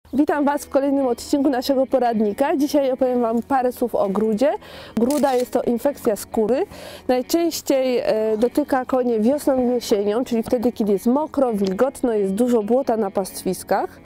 Witam Was w kolejnym odcinku naszego poradnika. Dzisiaj opowiem Wam parę słów o grudzie. Gruda jest to infekcja skóry. Najczęściej dotyka konie wiosną i jesienią, czyli wtedy, kiedy jest mokro, wilgotno, jest dużo błota na pastwiskach.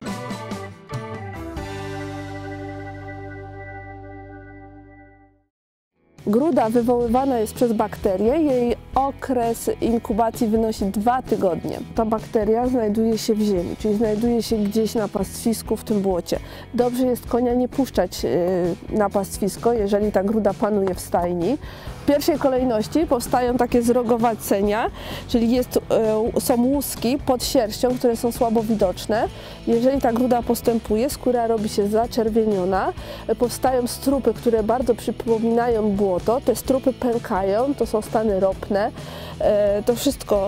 Gruda wywoływana jest przez bakterię. Jej okres inkubacji wynosi 2 tygodnie. Ta bakteria znajduje się w ziemi, czyli znajduje się gdzieś na pastwisku w tym błocie. Dobrze jest konia nie puszczać na pastwisko, jeżeli ta gruda panuje w stajni. W pierwszej kolejności powstają takie zrogowacenia, czyli są łuski pod sierścią, które są słabo widoczne. Jeżeli ta gruda postępuje, skóra robi się zaczerwieniona, powstają strupy, które bardzo przypominają błoto. Te strupy pękają, to są stany ropne. To wszystko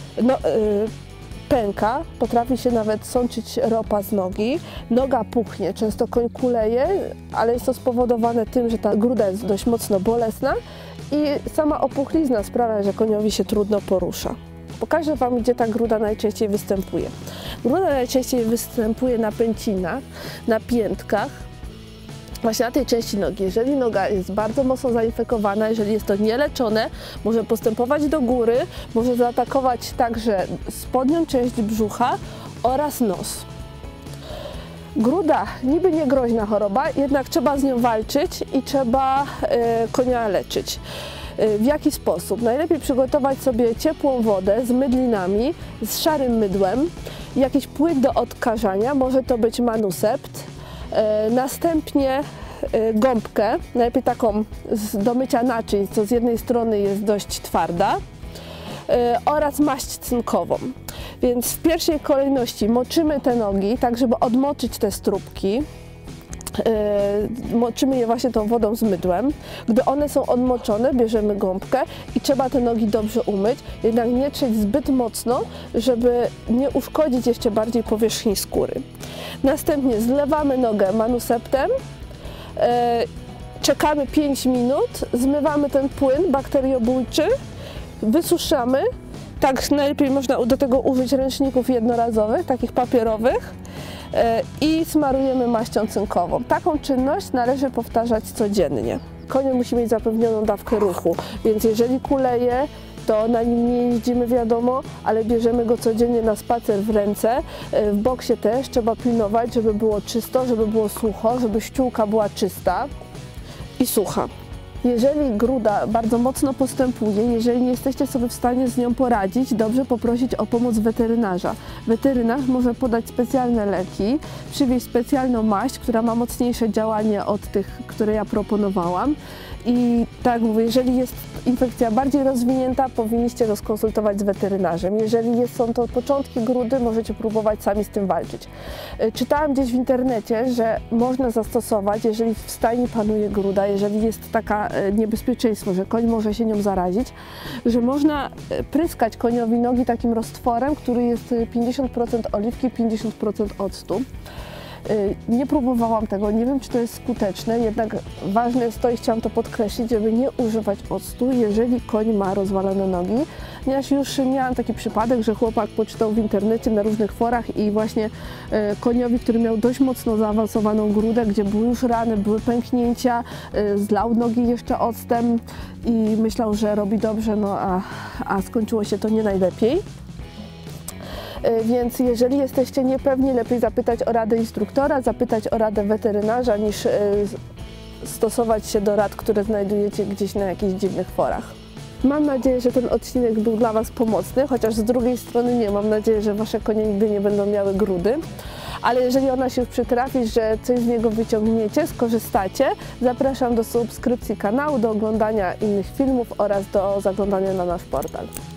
pęka, potrafi się nawet sączyć ropa z nogi. Noga puchnie, często koń kuleje, ale jest to spowodowane tym, że ta gruda jest dość mocno bolesna i sama opuchlizna sprawia, że koniowi się trudno porusza. Pokażę Wam, gdzie ta gruda najczęściej występuje. Gruda najczęściej występuje na pęcinach, na piętkach, właśnie na tej części nogi. Jeżeli noga jest bardzo mocno zainfekowana, jeżeli jest to nieleczone, może postępować do góry, może zaatakować także spodnią część brzucha oraz nos. Gruda niby nie groźna choroba, jednak trzeba z nią walczyć i trzeba konia leczyć. W jaki sposób? Najlepiej przygotować sobie ciepłą wodę z mydlinami, z szarym mydłem, jakiś płyn do odkażania, może to być manusept, następnie gąbkę, najlepiej taką do mycia naczyń, co z jednej strony jest dość twarda, oraz maść cynkową. Więc w pierwszej kolejności moczymy te nogi, tak żeby odmoczyć te strupki. Moczymy je właśnie tą wodą z mydłem. Gdy one są odmoczone, bierzemy gąbkę i trzeba te nogi dobrze umyć, jednak nie trzeć zbyt mocno, żeby nie uszkodzić jeszcze bardziej powierzchni skóry. Następnie zlewamy nogę manuseptem, czekamy 5 minut, zmywamy ten płyn bakteriobójczy, wysuszamy. Tak, najlepiej można do tego użyć ręczników jednorazowych, takich papierowych, i smarujemy maścią cynkową. Taką czynność należy powtarzać codziennie. Konie musi mieć zapewnioną dawkę ruchu, więc jeżeli kuleje, to na nim nie jeździmy, wiadomo, ale bierzemy go codziennie na spacer w ręce. W boksie też trzeba pilnować, żeby było czysto, żeby było sucho, żeby ściółka była czysta i sucha. Jeżeli gruda bardzo mocno postępuje, jeżeli nie jesteście sobie w stanie z nią poradzić, dobrze poprosić o pomoc weterynarza. Weterynarz może podać specjalne leki, przywieźć specjalną maść, która ma mocniejsze działanie od tych, które ja proponowałam. I tak mówię, jeżeli jest infekcja bardziej rozwinięta, powinniście to skonsultować z weterynarzem. Jeżeli są to początki grudy, możecie próbować sami z tym walczyć. Czytałam gdzieś w internecie, że można zastosować, jeżeli w stajni panuje gruda, jeżeli jest taka niebezpieczeństwo, że koń może się nią zarazić, że można pryskać koniowi nogi takim roztworem, który jest 50% oliwki, 50% octu. Nie próbowałam tego, nie wiem, czy to jest skuteczne, jednak ważne jest to i chciałam to podkreślić, żeby nie używać octu, jeżeli koń ma rozwalone nogi. Ponieważ już miałam taki przypadek, że chłopak poczytał w internecie na różnych forach i właśnie koniowi, który miał dość mocno zaawansowaną grudę, gdzie były już rany, były pęknięcia, zlał nogi jeszcze octem i myślał, że robi dobrze, no a skończyło się to nie najlepiej. Więc jeżeli jesteście niepewni, lepiej zapytać o radę instruktora, zapytać o radę weterynarza, niż stosować się do rad, które znajdujecie gdzieś na jakichś dziwnych forach. Mam nadzieję, że ten odcinek był dla Was pomocny, chociaż z drugiej strony nie. Mam nadzieję, że Wasze konie nigdy nie będą miały grudy. Ale jeżeli ona się już przytrafi, że coś z niego wyciągniecie, skorzystacie, zapraszam do subskrypcji kanału, do oglądania innych filmów oraz do zaglądania na nasz portal.